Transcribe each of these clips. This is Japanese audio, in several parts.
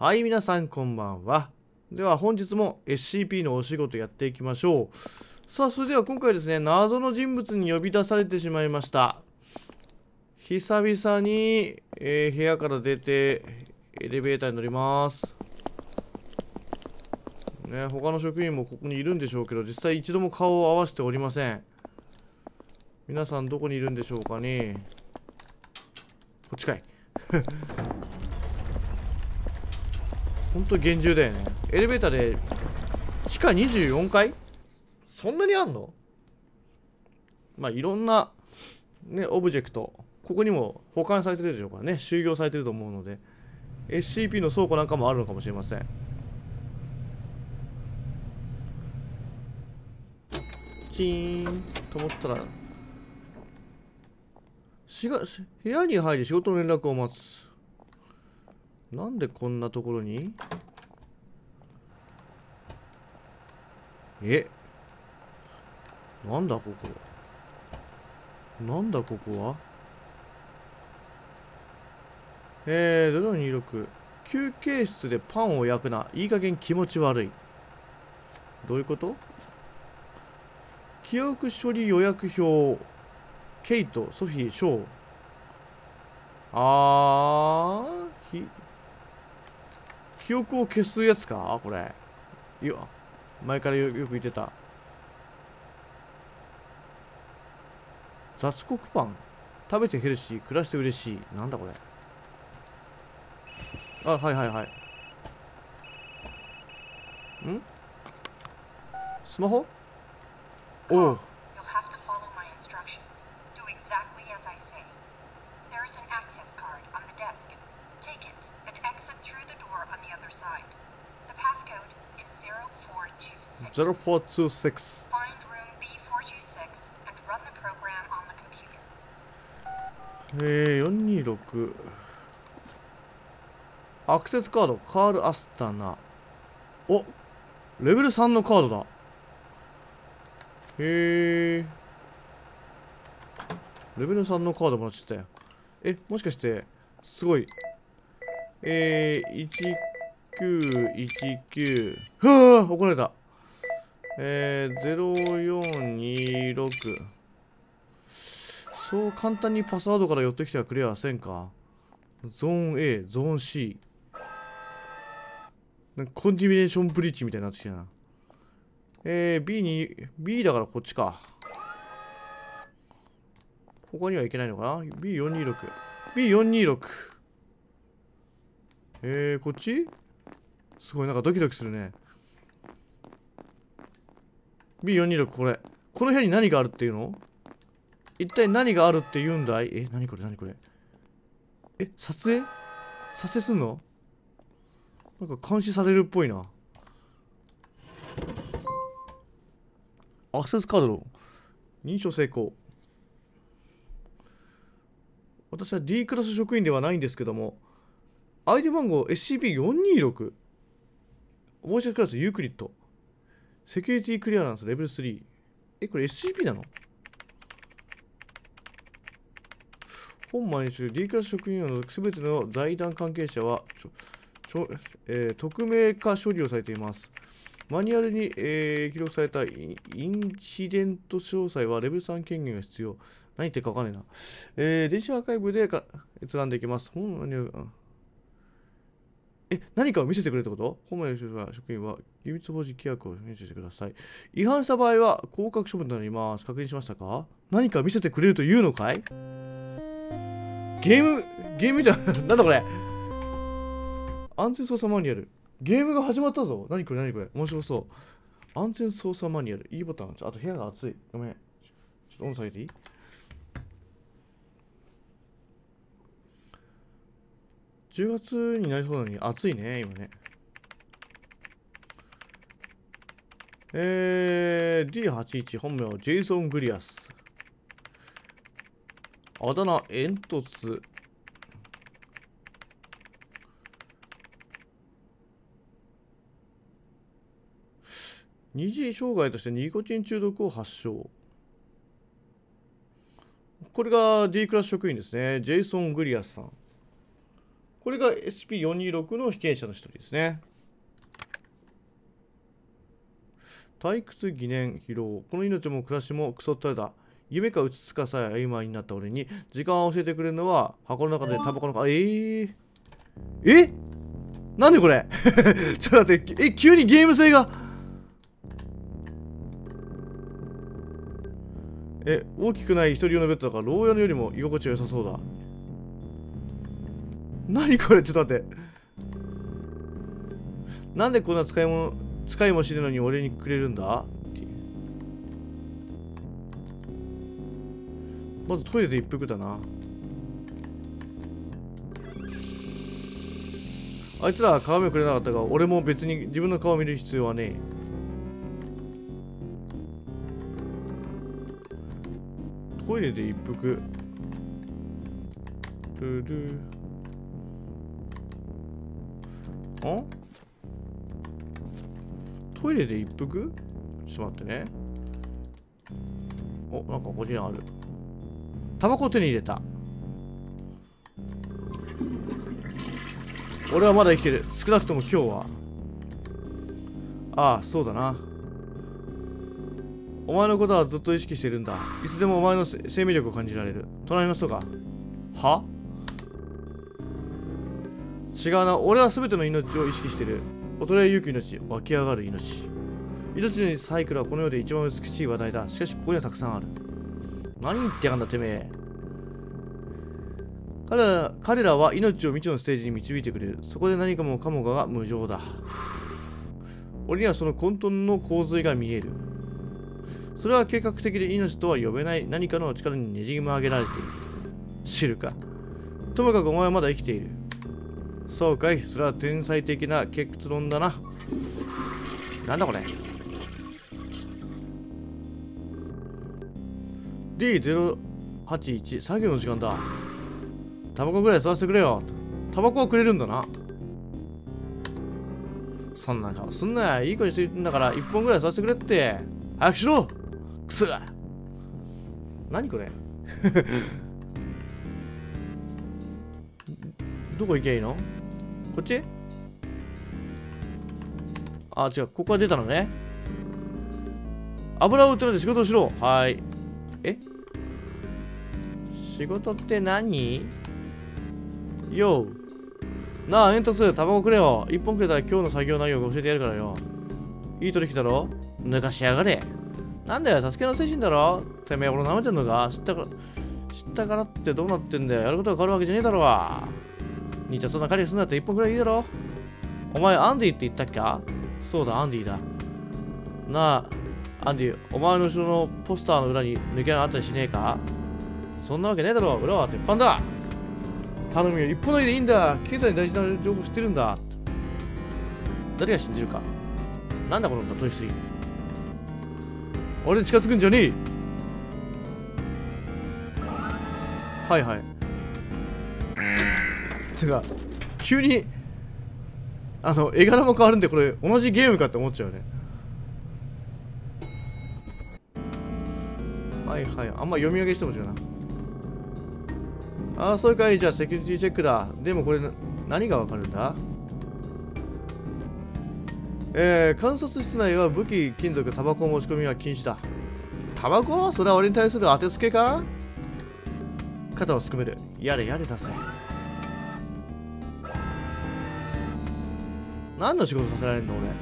はい、皆さんこんばんは。では本日も SCP のお仕事やっていきましょう。さあ、それでは今回ですね、謎の人物に呼び出されてしまいました。久々に、部屋から出てエレベーターに乗ります。ね、他の職員もここにいるんでしょうけど、実際一度も顔を合わせておりません。皆さんどこにいるんでしょうかね。こっちかい。ほんと厳重だよね。エレベーターで地下24階そんなにあんの？まあいろんなね、オブジェクト、ここにも保管されてるでしょうからね、収容されてると思うので、SCP の倉庫なんかもあるのかもしれません。チーンと思ったら、部屋に入り仕事の連絡を待つ。なんでこんなところに？なんだここ。なんだここは026。休憩室でパンを焼くな。いい加減気持ち悪い。どういうこと？記憶処理予約表。ケイト、ソフィー、ショー。記憶を消すやつかこれ。いや、前からよく言ってた。雑穀パン。食べてヘルシー、暮らして嬉しい。なんだこれ。あ、はいはいはい。んスマホ？おう。0426。426。アクセスカード、カール・アスタナ。お、レベル3のカードだ。レベル3のカードもらっちゃったよ。もしかして、すごい。1919。はぁ怒られた。0426。そう簡単にパスワードから寄ってきてはくれはせんか。ゾーン A、ゾーン C。なんかコンディビネーションブリッジみたいになってきたな。B だからこっちか。ここには行けないのかな？ ?B426。B426。こっち？すごいなんかドキドキするね。B426 これ。この部屋に何があるっていうの？一体何があるって言うんだい？何これ何これ。撮影すんの？なんか監視されるっぽいな。アクセスカードの認証成功。私は D クラス職員ではないんですけども、ID 番号 SCP-426。ボイスクラスユークリッド。セキュリティクリアランスレベル3。これ SCP なの？本毎日 D クラス職員のすべての財団関係者は匿名化処理をされています。マニュアルに、記録されたインシデント詳細はレベル3権限が必要。何言ってるか分かんないな。電子アーカイブで閲覧できます。何かを見せてくれってこと？本来の職員は秘密保持規約を編集してください。違反した場合は降格処分となります。確認しましたか？何か見せてくれるというのかい？ゲームみたいな。なんだこれ。安全操作マニュアル。ゲームが始まったぞ。何これ何これ。面白そう。安全操作マニュアル。いいボタン。あと部屋が暑い。ごめん。ちょっと温度下げていい？10月になりそうなのに暑いね、今ね。D81 本名ジェイソン・グリアス。あだ名煙突。二次障害としてニコチン中毒を発症。これが D クラス職員ですね。ジェイソン・グリアスさん。 これが SCP-426 の被験者の一人ですね。退屈、疑念、疲労。この命も暮らしもクソったれだ。夢かうつつかさえ曖昧になった俺に時間を教えてくれるのは箱の中でタバコのなんでこれちょっと待って、急にゲーム性が大きくない一人用のベッドだから牢屋のよりも居心地が良さそうだ。何これ、ちょっと待って。なんでこんな使いもしねえのに俺にくれるんだ。まずトイレで一服だな。あいつらは鏡をくれなかったが、俺も別に自分の顔を見る必要はねえ。トイレで一服。トイレで一服？ちょっと待ってね。なんかここにある。タバコを手に入れた。俺はまだ生きてる。少なくとも今日は。ああ、そうだな。お前のことはずっと意識してるんだ。いつでもお前の生命力を感じられる。隣の人か。は？違うな。俺は全ての命を意識してる。衰えゆく命、湧き上がる命。命のサイクルはこの世で一番美しい話題だ。しかしここにはたくさんある。何言ってやがんだてめえ。彼らは命を未知のステージに導いてくれる。そこで何かもかもが無常だ。俺にはその混沌の洪水が見える。それは計画的で命とは呼べない何かの力にねじ曲げられている。知るか。ともかくお前はまだ生きている。そうかい。それは天才的な結論だな。なんだこれ。D081 作業の時間だ。タバコぐらい吸わせてくれよ。タバコはくれるんだな。そんな顔すんなよ。いい子にしてんだから1本ぐらい吸わせてくれって。早くしろ。くそが。何これどこ行けばいいの？こっち？あ、違う。ここは出たのね。油を売ってるで仕事をしろ。はい。仕事って何？よう。なあ、煙突、タバコくれよ。1本くれたら今日の作業内容を教えてやるからよ。いい取引だろ？抜かしやがれ。なんだよ、助けの精神だろ？てめえ、俺舐めてんのか？知ったからってどうなってんだよ。やることが変わるわけじゃねえだろわ。兄ちゃん、そんな狩りすんなって1本くらいいいだろ。お前、アンディって言ったっけか？そうだ、アンディだ。なあ、アンディ、お前の後ろのポスターの裏に抜け穴あったりしねえか？そんなわけねえだろ。裏は鉄板だ。頼むよ、一本だけでいいんだ。経済に大事な情報知ってるんだ。誰が信じるか。なんだこの例えすぎ。俺に近づくんじゃねえ。はいはい。てか、急に、絵柄も変わるんで、これ、同じゲームかって思っちゃうね。はいはい。あんま読み上げしても違うな。ああ、そういうかい。じゃあ、セキュリティチェックだ。でもこれ、何がわかるんだ？観察室内は武器、金属、タバコ持ち込みは禁止だ。タバコ？それは俺に対する当てつけか？肩をすくめる。やれやれだぜ。何の仕事させられるの俺。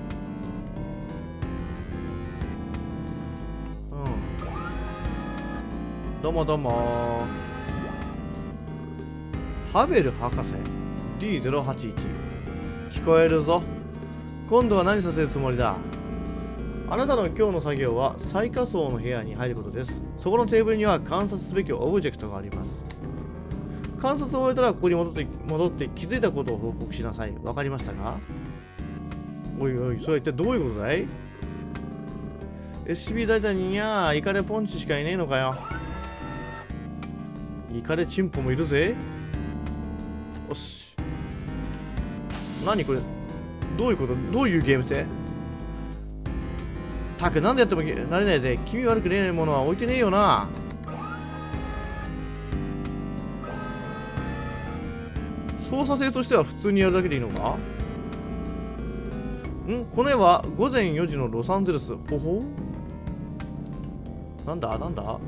どうもどうも。ハベル博士 D081 聞こえるぞ。今度は何させるつもりだ？あなたの今日の作業は最下層の部屋に入ることです。そこのテーブルには観察すべきオブジェクトがあります。観察を終えたらここに戻って気づいたことを報告しなさい。わかりましたか？おいおい、それは一体どういうことだい？ SCP 大体にゃーイカレポンチしかいねえのかよ。イカレチンポもいるぜ。よし。何これ？どういうこと？どういうゲーム性？たくなんでやってもなれないぜ。気味悪くねえものは置いてねえよな。 操作性としては普通にやるだけでいいのか。この絵は午前4時のロサンゼルス。ほほなんだなんだ。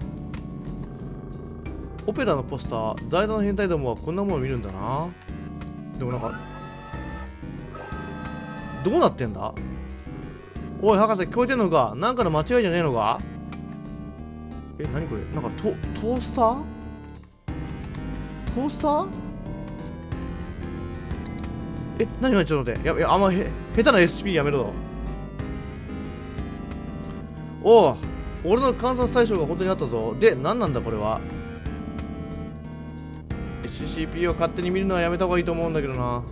オペラのポスター。財団の変態どもはこんなものを見るんだな。でもなんかどうなってんだ。おい博士聞こえてんのか。なんかの間違いじゃねえのか。何これ。なんかトースタートースター。何ちょっと待って。あんま下手な SP やめろよ。おう、俺の観察対象が本当にあったぞ。で、何なんだこれは。SCP を勝手に見るのはやめた方がいいと思うんだけどな。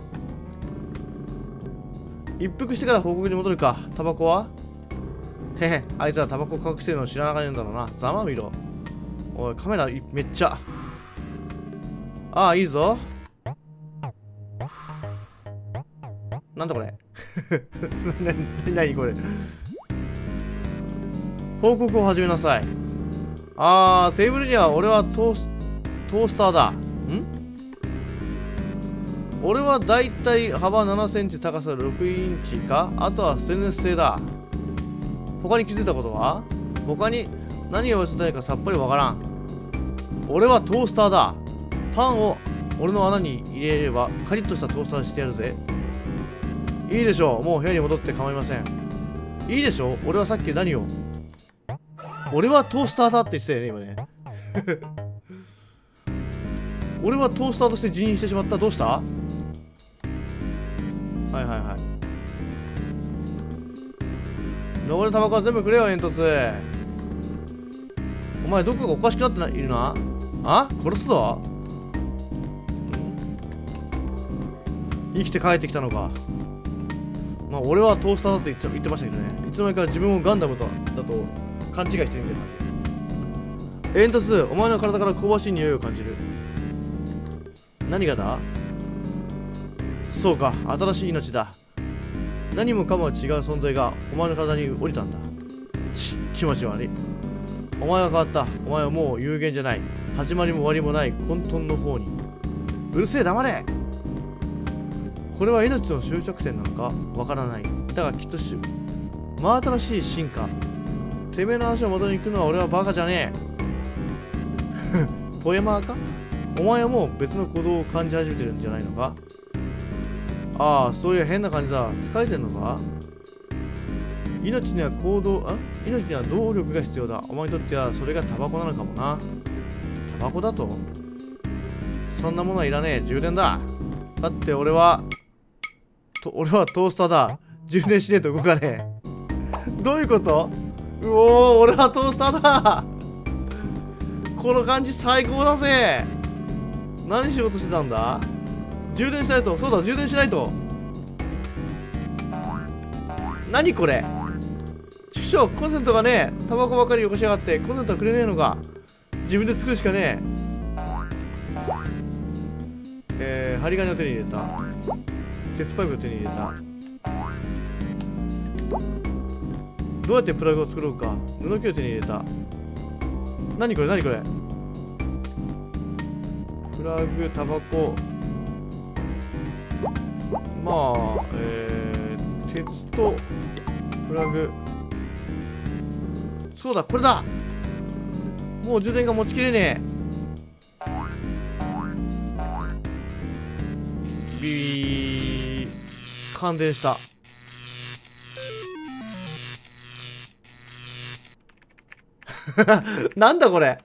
一服してから報告に戻るか。タバコはへへ、あいつはタバコ隠してるの知らなかったんだろうな。ざまみろ。おい、カメラめっちゃ。ああ、いいぞ。なんだこれ。何これ。報告を始めなさい。テーブルには俺はトースターだ。俺はだいたい幅7センチ、高さ6インチか。あとはステンレス製だ。他に気づいたことは。他に何を忘れたいかさっぱりわからん。俺はトースターだ。パンを俺の穴に入れればカリッとしたトースターにしてやるぜ。いいでしょう。もう部屋に戻って構いません。いいでしょう。俺はさっき何を。俺はトースターだって言ってたよね今ね。俺はトースターとして辞任してしまった。どうした。はいはいはい。残りのタバコは全部くれよ煙突。お前どこかおかしくなっているな。殺すぞ。生きて帰ってきたのか。まあ俺はトースターだって言ってましたけどね。いつの間にか自分をガンダムだと勘違いしてるみたいな感じ。煙突、お前の体から香ばしい匂いを感じる。何がだ。そうか、新しい命だ。何もかも違う存在がお前の体に降りたんだ。気持ち悪い。お前は変わった。お前はもう有限じゃない。始まりも終わりもない混沌の方に。うるせえ、黙れ。これは命の終着点なのかわからない。だがきっと真新しい進化。てめえの足を元に行くのは俺はバカじゃねえ。ポエマーか。お前はもう別の鼓動を感じ始めてるんじゃないのか。そういう変な感じだ。疲れてんのか。命には動力が必要だ。お前にとってはそれがタバコなのかもな。タバコだと。そんなものはいらねえ。充電だ。だって俺はトースターだ。充電しねえと動かねえ。どういうこと。俺はトースターだ。この感じ最高だぜ。何しようとしてたんだ。充電しないと。そうだ、充電しないと。何これ。畜生、コンセントがねえ。タバコばかりよこしやがって。コンセントはくれねえのか。自分で作るしかねえ。針金を手に入れた。鉄パイプを手に入れた。どうやってプラグを作ろうか。布機を手に入れた。何これ。プラグ、タバコ。鉄とプラグ。そうだ、これだ。もう充電が持ちきれねえ。ビー感電した。なんだこれ。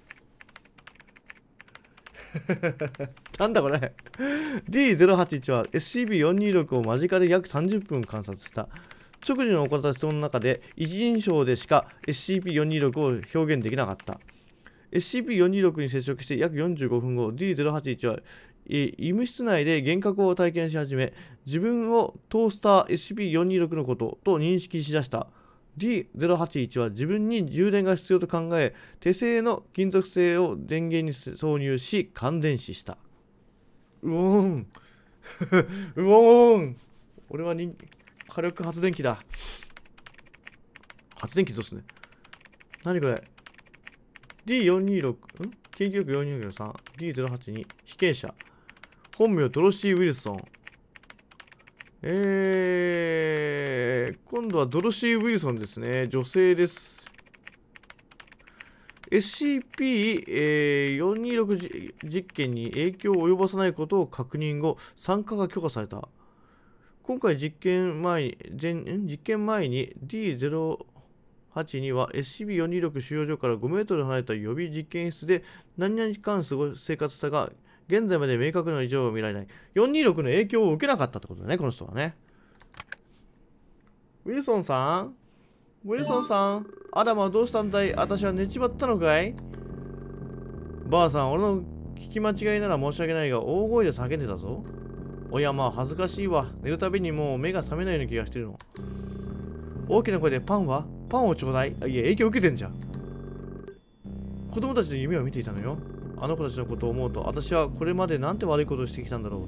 なんだこれ。D081 は SCP-426 を間近で約30分観察した。直時に行った質問の中で一人称でしか SCP-426 を表現できなかった。SCP-426 に接触して約45分後、D081 は医務室内で幻覚を体験し始め、自分をトースター SCP-426 のことと認識しだした。D081 は自分に充電が必要と考え、手製の金属製を電源に挿入し、感電死した。うおーん。うおーん。俺は火力発電機だ。発電機どうすんね。何これ。D426、研究力426の3、D082、被験者。 本名ドロシー・ウィルソン。今度はドロシー・ウィルソンですね。女性です。SCP-426 実験に影響を及ぼさないことを確認後、参加が許可された。今回実験前に D08 には SCP-426 収容所から5メートル離れた予備実験室で何々間生活したが、現在まで明確な異常を見られない。426の影響を受けなかったってことだね、この人はね。ウィルソンさん、アダムはどうしたんだい？私は寝ちまったのかい？ばあさん、俺の聞き間違いなら申し訳ないが、大声で叫んでたぞ。おや、まあ恥ずかしいわ。寝るたびにもう目が覚めないような気がしてるの。大きな声でパンをちょうだい。いや、影響受けてんじゃん。子供たちの夢を見ていたのよ。あの子たちのことを思うと、私はこれまでなんて悪いことをしてきたんだろうって。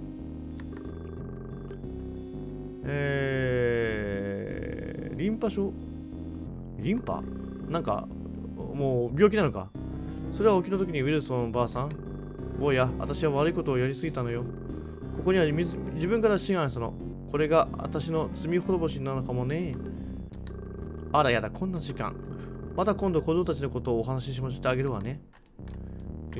リンパ症？リンパ？なんか、もう病気なのか。それは起きの時にウィルソンばあさん。坊や、私は悪いことをやりすぎたのよ。ここには自分から志願したの。これが私の罪滅ぼしなのかもね。あらやだ、こんな時間。また今度子供たちのことをお話ししてあげるわね。い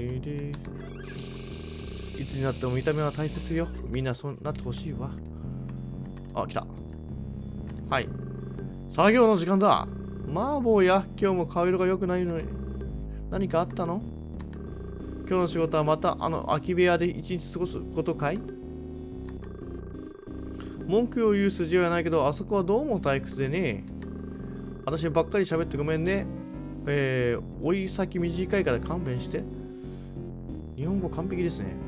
つになっても見た目は大切よ。みんなそうなってほしいわ。あ、来た。はい。作業の時間だ。まあ、坊や、今日も顔色が良くないのに。何かあったの？今日の仕事はまた空き部屋で一日過ごすことかい？文句を言う筋合いはないけど、あそこはどうも退屈でね。私ばっかり喋ってごめんね。追い先短いから勘弁して。日本語完璧ですね。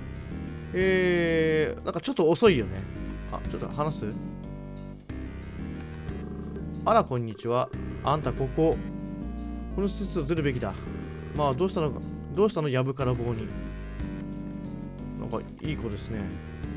なんかちょっと遅いよね。あ、ちょっと話す？あら、こんにちは。あんたこの施設を出るべきだ。まあ、どうしたの、やぶから棒に。なんかいい子ですね。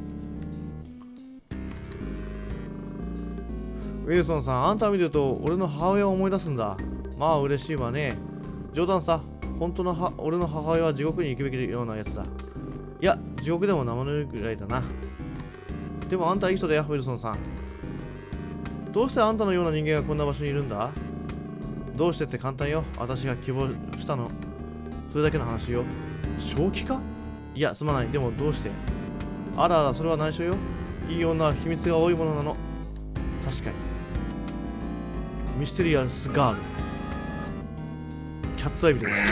ウィルソンさん、あんたを見ると俺の母親を思い出すんだ。まあ嬉しいわね。冗談さ。本当の俺の母親は地獄に行くべきようなやつだ。いや、地獄でも生ぬるいぐらいだな。でもあんたはいい人だよ、ウィルソンさん。どうしてあんたのような人間がこんな場所にいるんだ？どうしてって簡単よ。私が希望したの。それだけの話よ。正気か？いや、すまない。でもどうして？あらあら、それは内緒よ。いい女は秘密が多いものなの。確かに。ミステリアスガール。キャッツアイみたいです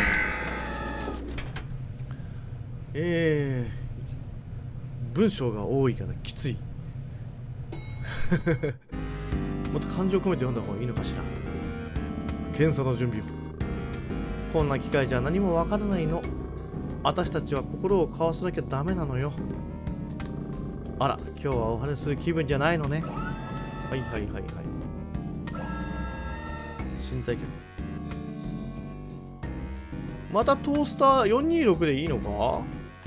ね。文章が多いからきつい。もっと感情込めて読んだ方がいいのかしら。検査の準備を。こんな機会じゃ何もわからないの。私たちは心を交わさなきゃダメなのよ。あら、今日はお話しする気分じゃないのね。はいはいはいはい。身体機能。またトースター426でいいのか？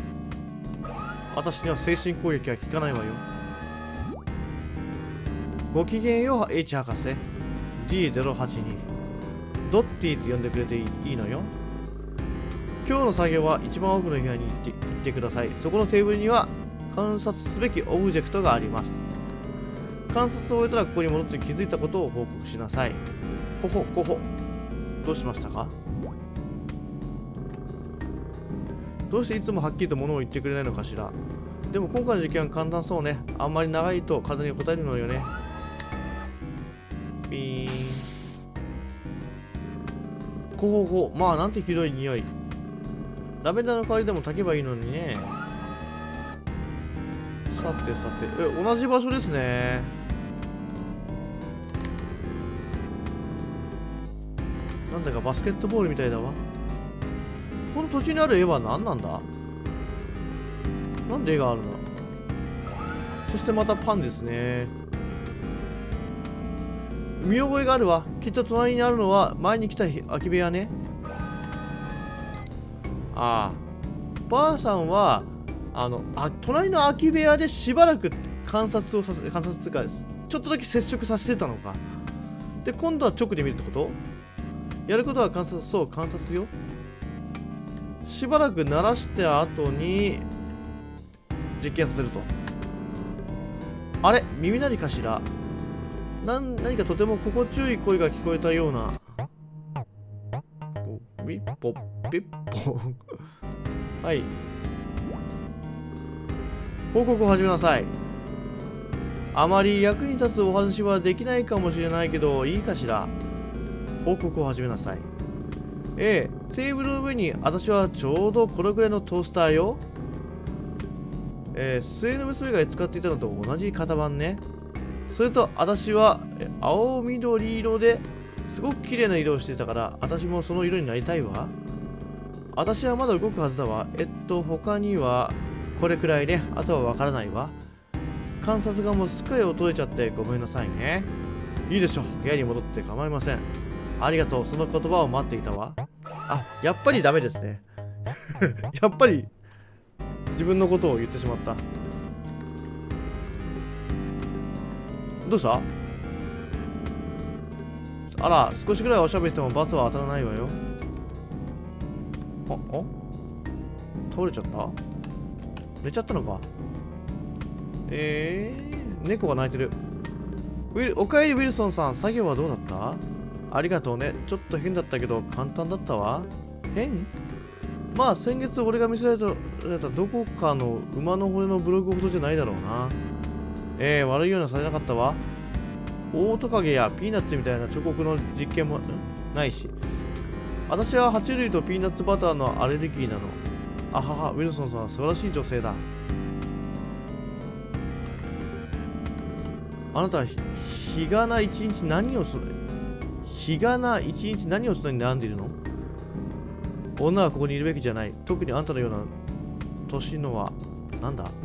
私には精神攻撃は効かないわよ。ごきげんよう、H 博士。D082。ドッティと呼んでくれていいのよ。今日の作業は一番奥の部屋に行ってください。そこのテーブルには観察すべきオブジェクトがあります。観察を終えたらここに戻って気づいたことを報告しなさい。ほほ。どうしましたか？どうしていつもはっきりと物を言ってくれないのかしら。でも今回の実験は簡単そうね。あんまり長いと体に応えるのよね。ピーン。ほ。まあなんてひどい匂い。ラベンダーの香りでも炊けばいいのにね。さて。同じ場所ですね。なんだかバスケットボールみたいだわ。この途中にある絵は何なんだ？なんで絵があるの？そしてまたパンですね。見覚えがあるわ。きっと隣にあるのは前に来た空き部屋ね。ああ。ばあさんは隣の空き部屋でしばらく観察っていうかちょっとだけ接触させてたのか。で今度は直で見るってこと？やることは観察よ。しばらく鳴らした後に実験させると。あれ、耳鳴りかしら。何かとても心地よい声が聞こえたような。ピッポピッポはい。報告を始めなさい。あまり役に立つお話はできないかもしれないけど、いいかしら。報告を始めなさい。テーブルの上に私はちょうどこのぐらいのトースターよ。末の娘が使っていたのと同じ型番ね。それと私は青緑色ですごく綺麗な色をしていたから、私もその色になりたいわ。私はまだ動くはずだわ。他にはこれくらいね。あとはわからないわ。観察眼もすっかり衰えちゃってごめんなさいね。いいでしょう。部屋に戻って構いません。ありがとう。その言葉を待っていたわ。あ、やっぱりダメですね。やっぱり自分のことを言ってしまった。どうした？あら、少しぐらいおしゃべりしてもバスは当たらないわよ。倒れちゃった？寝ちゃったのか？猫が鳴いてる。おかえりウィルソンさん、作業はどうだった？ありがとうね。ちょっと変だったけど簡単だったわ。変？まあ先月俺が見せられたどこかの馬の骨のブログほどじゃないだろうな。悪いようなされなかったわ。オオトカゲやピーナッツみたいな彫刻の実験もないし。私は爬虫類とピーナッツバターのアレルギーなの。あはは、ウィルソンさんは素晴らしい女性だ。あなたは日がな一日何をそんなに悩んでいるの？女はここにいるべきじゃない。特にあんたのような年のはなんだ？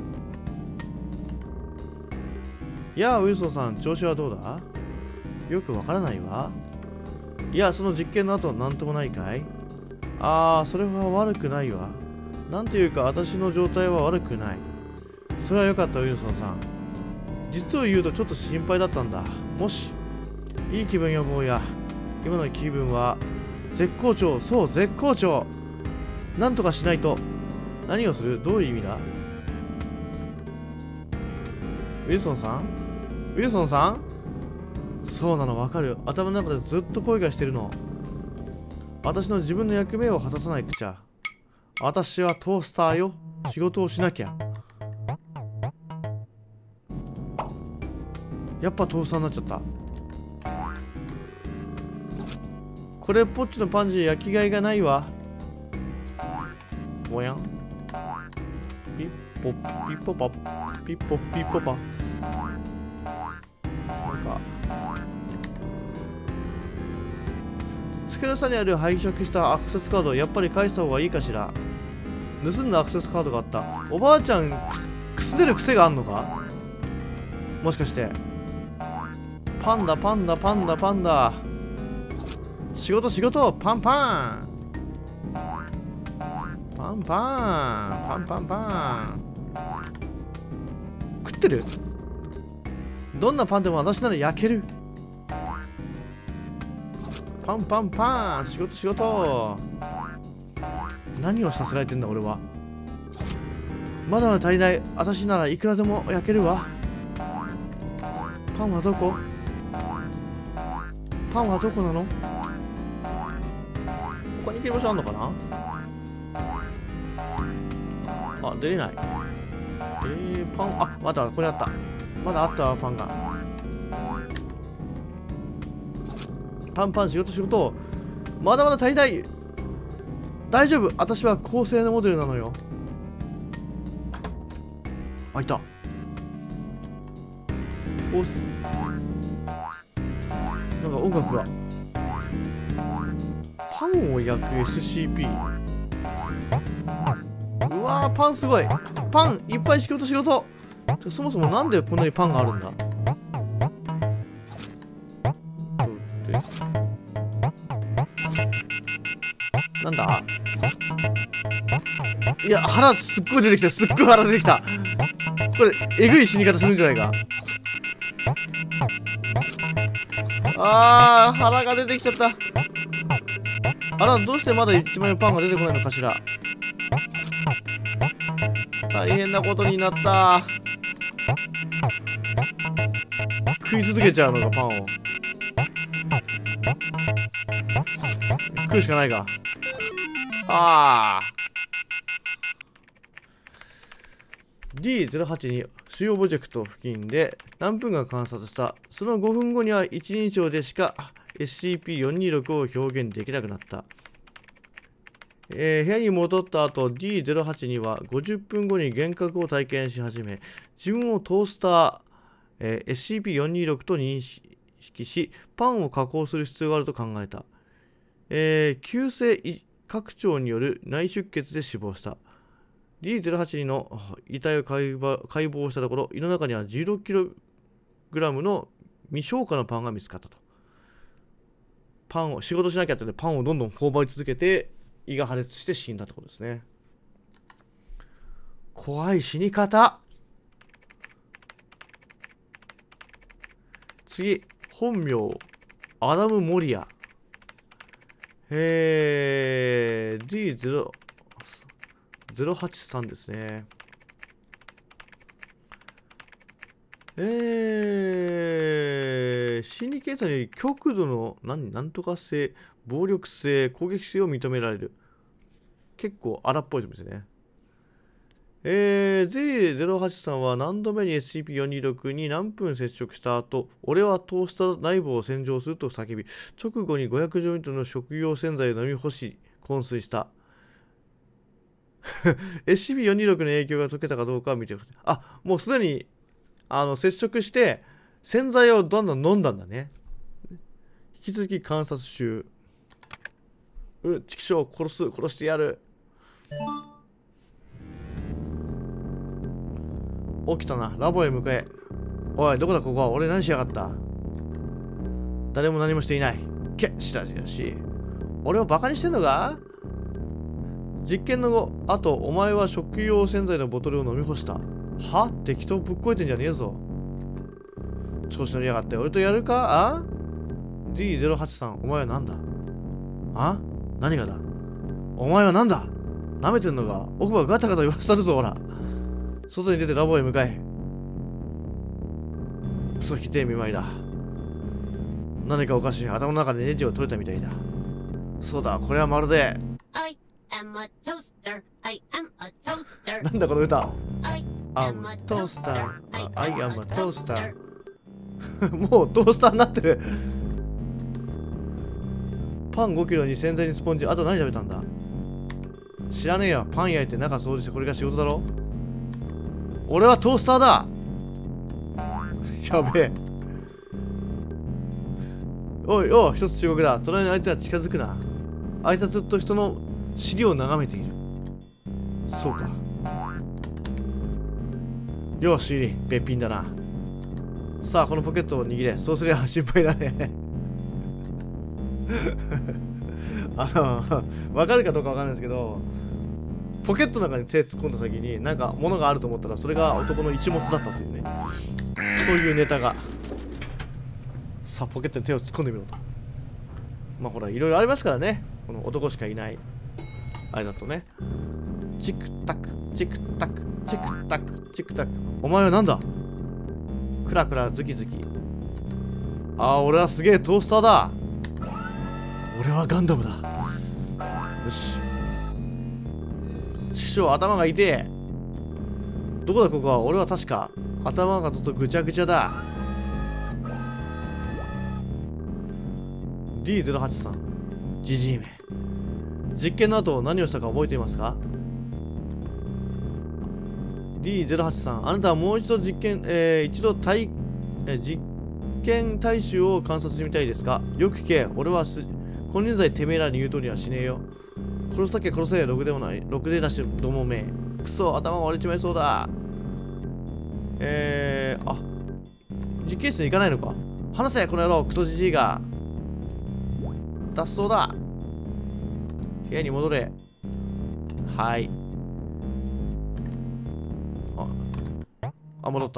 いやあ、ウィルソンさん、調子はどうだ？よくわからないわ。いや、その実験の後なんともないかい？ああ、それは悪くないわ。なんていうか、私の状態は悪くない。それはよかった、ウィルソンさん。実を言うとちょっと心配だったんだ。もし、いい気分よ、坊や。今の気分は絶好調。そう、絶好調。なんとかしないと。何をする？どういう意味だ？ウィルソンさん？ウィルソンさん？そうなの、わかる。頭の中でずっと声がしてるの。私の自分の役目を果たさないくちゃ。私はトースターよ。仕事をしなきゃ。やっぱトースターになっちゃった。これっぽっちのパンジー焼きがいがないわ。ぼやん。ピッポピッポパピッポピッポパ。なんか机の下にある拝借したアクセスカード、やっぱり返した方がいいかしら。盗んだアクセスカードがあった。おばあちゃんくすねる癖があんのか？もしかして。パンダパンダパンダパンダ。仕事仕事、パンパンパンパンパンパンパン。食ってる？どんなパンでも私なら焼ける。パンパンパン、仕事仕事。何をさせられてんだ俺は。まだまだ足りない。私ならいくらでも焼けるわ。パンはどこ？パンはどこなの？他に行ける場所あんのかな？あ、出れない。パン、あ、まだこれあった。まだあったわ、パンが。パンパン、仕事仕事。まだまだ足りない。大丈夫、私は高性能モデルなのよ。あ、いた。なんか音楽が。パンを焼く SCP。うわー、パンすごい。パンいっぱい仕事仕事。そもそもなんでこんなにパンがあるんだ？なんだ？いや、腹すっごい出てきた。すっごい腹出てきた。これえぐい死に方するんじゃないか。あー、腹が出てきちゃった。あら、どうしてまだ1枚パンが出てこないのかしら。 大変なことになった。食い続けちゃうのか、パンを。食うしかないか。ああ。D08 に主要プロジェクト付近で何分間観察した。その5分後には一人称でしか SCP-426 を表現できなくなった。部屋に戻った後 D08 には50分後に幻覚を体験し始め、自分をトースター、SCP-426 と認識し、パンを加工する必要があると考えた。急性拡張による内出血で死亡した。D082 の遺体を解剖したところ、胃の中には 16kg の未消化のパンが見つかったと。パンを仕事しなきゃってね、パンをどんどん頬張り続けて胃が破裂して死んだってことですね。怖い死に方。次、本名アダム・モリア。D083 ですね。心理検査により極度のなんとか性、暴力性、攻撃性を認められる。結構荒っぽいですね。Z083 は何度目に SCP-426 に何分接触した後、俺はトースター内部を洗浄すると叫び、直後に500ジョイントの食用洗剤を飲み干し、昏睡した。SCP-426 の影響が解けたかどうかを見てください。あ、もうすでに接触して洗剤をどんどん飲んだんだね。引き続き観察中。畜生、殺してやる。起きたな。ラボへ向かえ。おい、どこだここは。俺何しやがった。誰も何もしていない。しらしらし。俺をバカにしてんのか。実験の後、お前は食用洗剤のボトルを飲み干した。は？適当ぶっこいてんじゃねえぞ。調子乗りやがって俺とやるか？あ？ D083、お前は何だ？あ？何がだ？お前は何だ？舐めてんのか？奥歯ガタガタ言わせたるぞ、ほら。外に出てラボへ向かえ。クソ否定見舞いだ。何かおかしい。頭の中でネジを取れたみたいだ。そうだ、これはまるで。なんだこの歌。I'm a toaster. I am a toaster. もうトースターになってる。パン5キロに洗剤にスポンジ。あと何食べたんだ？知らねえよ。パン焼いて中掃除してこれが仕事だろ。俺はトースターだ。やべえ。おいおい、一つ忠告だ。隣のあいつは近づくな。あいつはずっと人の尻を眺めている。そうか。よし、べっぴんだな。さあ、このポケットを握れ。そうすれば心配だね。わかるかどうかわかんないですけど、ポケットの中に手突っ込んだ先になんか物があると思ったら、それが男の一物だったというね。そういうネタが。さあ、ポケットに手を突っ込んでみろと。まあほら、いろいろありますからね。この男しかいない。あれだとね。チクタク、チクタク、チクタク、チクタク。お前はなんだ？クラクラズキズキ。ああ、俺はすげえトースターだ。俺はガンダムだ。よし。師匠、頭が痛え。どこだここは。俺は確か頭がずっとぐちゃぐちゃだ。D083、ジジイめ。実験の後何をしたか覚えていますか？ D083、あなたはもう一度実験対象を観察してみたいですか？よく聞け。俺は金輪際てめえらに言う通りはしねえよ。殺すだけ殺せ。ろくでもない。ろくでなしどもめ。くそ、頭が割れちまいそうだ。実験室に行かないのか？話せ、この野郎、クソじじいが。脱走だ。部屋に戻れ。はい。戻った。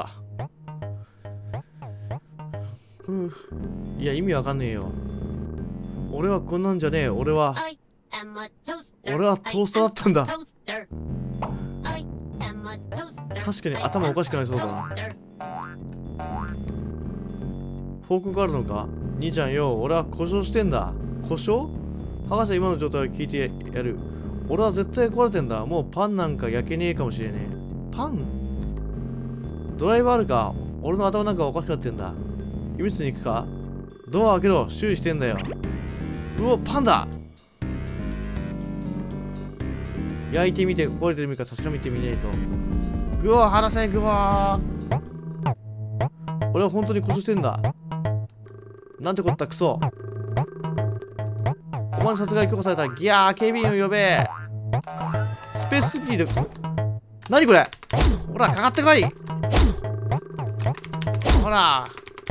いや、意味わかんねえよ。俺はこんなんじゃねえ。俺はトースターだったんだ。 確かに頭おかしくなりそうだな。報告あるのか？兄ちゃんよ、俺は故障してんだ。故障？博士、今の状態を聞いてやる。俺は絶対壊れてんだ。もうパンなんか焼けねえかもしれねえ。パン？ドライバーあるか？俺の頭なんかおかしくなってんだ。医務室に行くか？ドア開けろ。修理してんだよ。うお、パンだ。焼いてみて壊れてるか確かめてみないと。ぐわー、離せ、ぐわー。俺は本当に故障してんだ。なんてこったクソ。お前の殺害許可された。ギャー、警備員を呼べ。スペーススピード。何これ。ほら、かかってこい。ほら。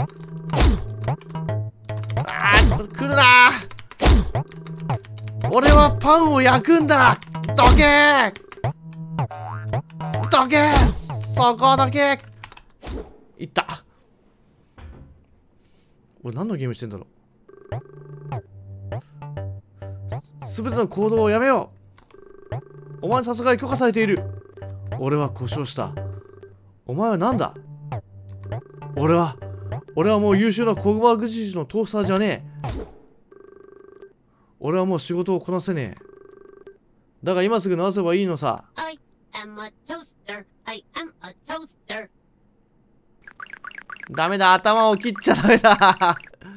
来るな。俺はパンを焼くんだ。どけー。どけー。そこどけ。いった。俺何のゲームしてんだろう。すべての行動をやめよう。お前の殺害許可されている。俺は故障した。お前は何だ。俺はもう優秀なコグマグジシのトースターじゃねえ。俺はもう仕事をこなせねえ。だが今すぐ直せばいいのさ。ダメだ、頭を切っちゃダメだ。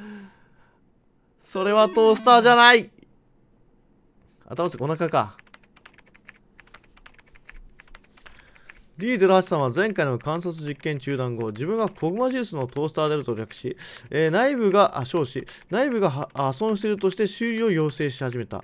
それはトースターじゃない。頭ってお腹か。D08 さんは前回の観察実験中断後、自分がコグマジウスのトースターであると略し、内部が損しているとして修理を要請し始めた。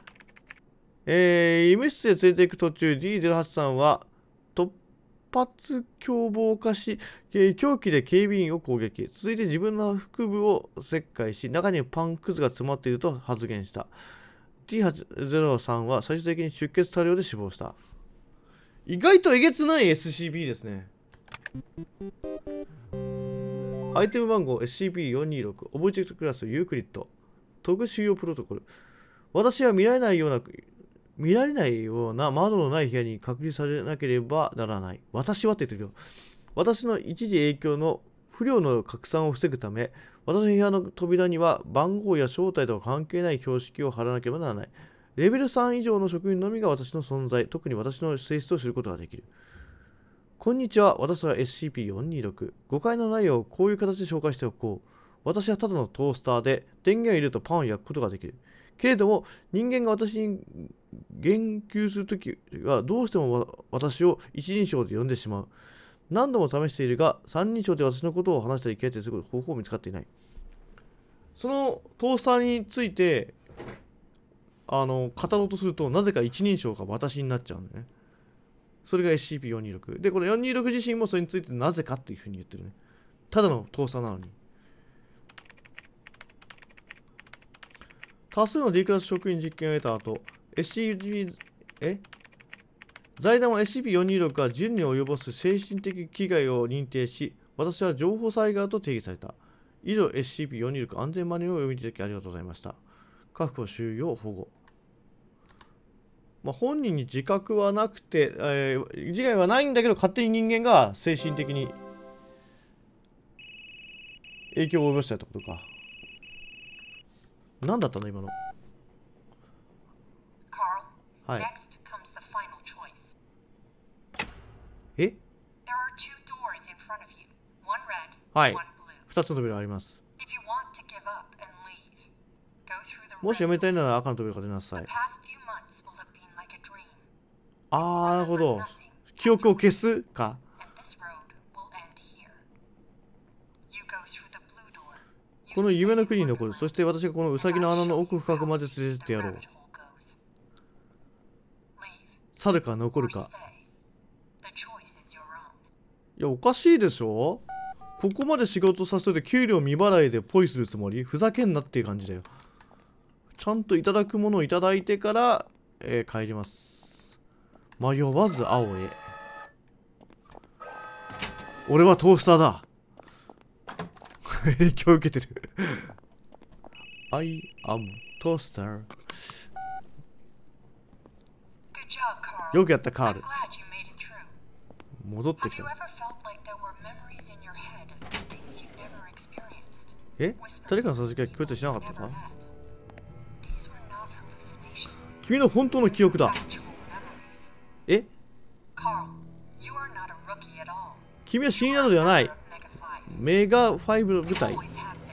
医務室へ連れて行く途中、D08 さんは突発凶暴化し、凶器で警備員を攻撃。続いて自分の腹部を切開し、中にパンくずが詰まっていると発言した。D803 は最終的に出血多量で死亡した。意外とえげつない SCP ですね。アイテム番号 SCP-426 オブジェクトクラスユークリッド特殊用プロトコル。私は見られないような窓のない部屋に隔離されなければならない。私はって言ってるよ。私の一時影響の不良の拡散を防ぐため、私の部屋の扉には番号や正体とは関係ない標識を貼らなければならない。レベル3以上の職員のみが私の存在、特に私の性質を知ることができる。こんにちは、私は SCP-426。誤解のないようこういう形で紹介しておこう。私はただのトースターで電源を入れるとパンを焼くことができる。けれども、人間が私に言及するときはどうしても私を一人称で呼んでしまう。何度も試しているが、三人称で私のことを話したり聞いたりする方法を見つかっていない。そのトースターについて、語ろうとすると、なぜか一人称が私になっちゃうんだよね。それが SCP-426。で、この426自身もそれについてなぜかっていうふうに言ってるね。ただのトースターなのに。多数の D クラス職員実験を得た後、財団は SCP-426 が人に及ぼす精神的危害を認定し、私は情報災害と定義された。以上 SCP-426 安全マニュアルを読みいただきありがとうございました。確保収容保護。本人に自覚はなくて、自害はないんだけど、勝手に人間が精神的に影響を及ぼしたってことか。何だったの今の。はい。え？はい。2つの扉があります。もしやめたいなら赤の扉から出なさい。なるほど。記憶を消すか。この夢の国に残る。そして私がこのウサギの穴の奥深くまで連れてってやろう。去るか残るか。いや、おかしいでしょ。ここまで仕事させといて給料未払いでポイするつもり？ふざけんなっていう感じだよ。ちゃんといただくものをいただいてから、帰ります。迷わず青へ。俺はトースターだ。影響を受けてる。I am toaster。よくやったカール。 戻ってきた。え、誰かのささやきが聞こえてしなかったか？君の本当の記憶だ。え？君は新などではない。メガ5の部隊。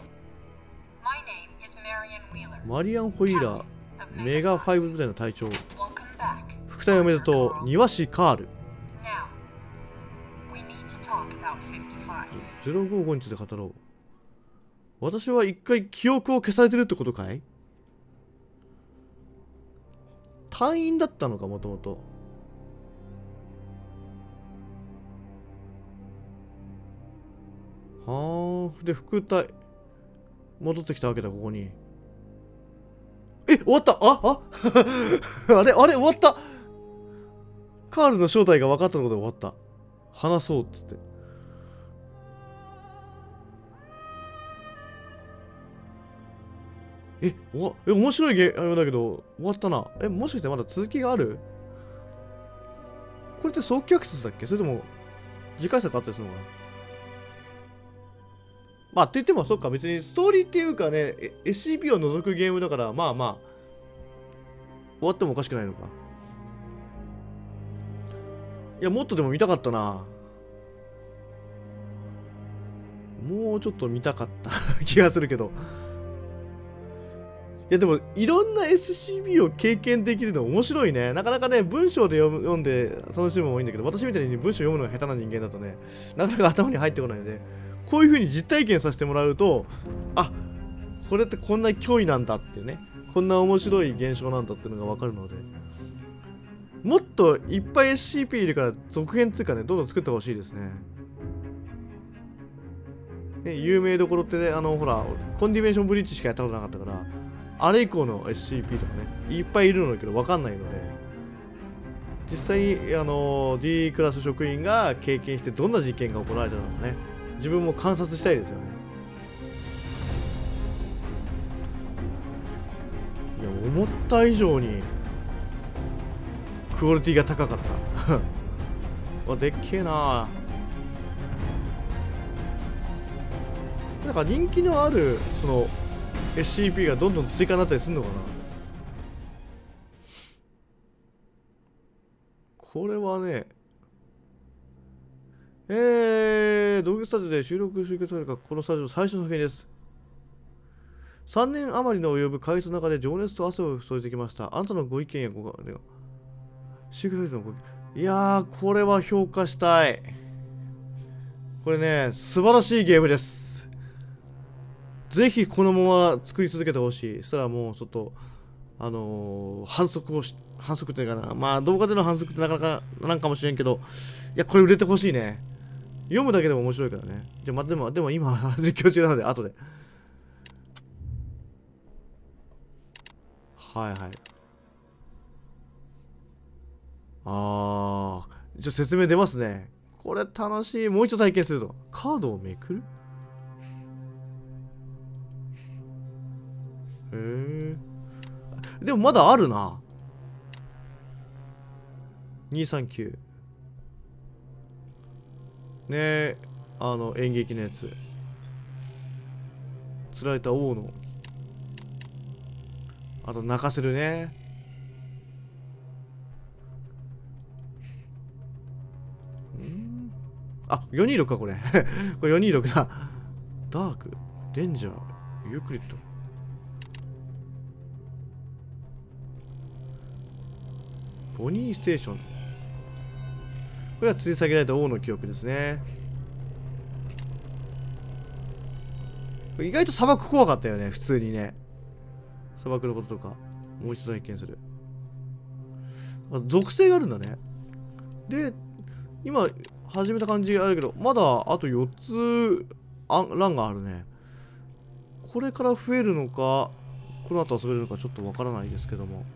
マリアン・ホイーラー、メガ5部隊の隊長。副隊おめでとう、庭師カール。055について語ろう。私は一回記憶を消されてるってことかい？隊員だったのか、もともと。はあ。で、副隊。戻ってきたわけだ、ここに。え、終わった。あれ終わった。カールの正体が分かったので終わった。話そうっつって。面白いゲームだけど、終わったな。もしかしてまだ続きがある？これって早期アクセスだっけ？それとも、次回作あったりするのかな？まあ、って言っても、そっか、別にストーリーっていうかね、SCP を除くゲームだから、まあまあ、終わってもおかしくないのか。いや、もっとでも見たかったな。もうちょっと見たかった気がするけど。いやでもいろんな SCP を経験できるの面白いね。なかなかね、文章で読んで楽しむのもいいんだけど、私みたいに文章読むのが下手な人間だとね、なかなか頭に入ってこないので、こういう風に実体験させてもらうと、あ、これってこんな脅威なんだってね、こんな面白い現象なんだっていうのがわかるので、もっといっぱい SCP いるから続編っていうかね、どんどん作ってほしいですね。有名どころってね、ほら、コンディメーションブリッジしかやったことなかったから、あれ以降の SCP とかね、いっぱいいるのだけど分かんないので、実際にD クラス職員が経験してどんな実験が行われたのかね、自分も観察したいですよね。いや、思った以上にクオリティが高かったでっけえな。なんか人気のあるそのSCP がどんどん追加になったりするのかな。これはね、道具スタジオで収録集結されたこのスタジオ最初の作品です。3年余りの及ぶ会議の中で情熱と汗を注いできました。あなたのご意見やご感想、シークレットのご意見。いやー、これは評価したい。これね、素晴らしいゲームです。ぜひこのまま作り続けてほしい。そしたらもうちょっと、反則っていうかな。まあ動画での反則ってなかなかなんかもしれんけど、いや、これ売れてほしいね。読むだけでも面白いからね。じゃあ、でも今、実況中なので、後で。はいはい。じゃあ説明出ますね。これ楽しい。もう一度体験すると。カードをめくる？へえ。でもまだあるな。239。ねえ、演劇のやつ。釣られた王の。あと泣かせるね。あ、426かこれ。これ426だ。ダーク、デンジャー、ユークリッド。ボニーステーション。これは吊り下げられた王の記憶ですね。意外と砂漠怖かったよね、普通にね。砂漠のこととか、もう一度体験する。属性があるんだね。で、今、始めた感じあるけど、まだあと4つ欄があるね。これから増えるのか、この後遊べるのかちょっとわからないですけども。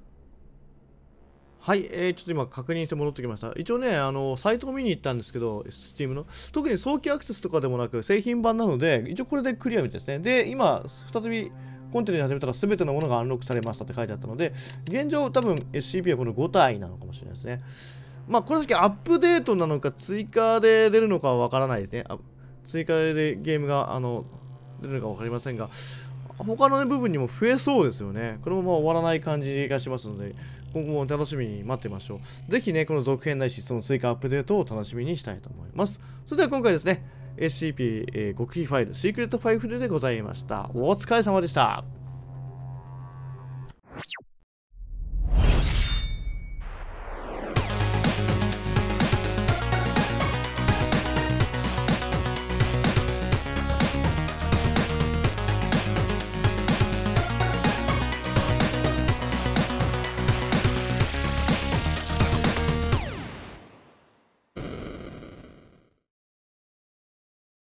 はい、ちょっと今確認して戻ってきました。一応ね、サイトを見に行ったんですけど、Steam の。特に早期アクセスとかでもなく、製品版なので、一応これでクリアみたいですね。で、今、再びコンテンツに始めたら全てのものがアンロックされましたって書いてあったので、現状多分 SCP はこの5体なのかもしれないですね。 まあこの先アップデートなのか追加で出るのかはわからないですね。追加でゲームが出るのかわかりませんが、他の、ね、部分にも増えそうですよね。このまま終わらない感じがしますので、今後も楽しみに待ってみましょう。ぜひね、この続編ないし、その追加アップデートを楽しみにしたいと思います。それでは今回ですね、SCP、極秘ファイル、シークレットファイルでございました。お疲れ様でした。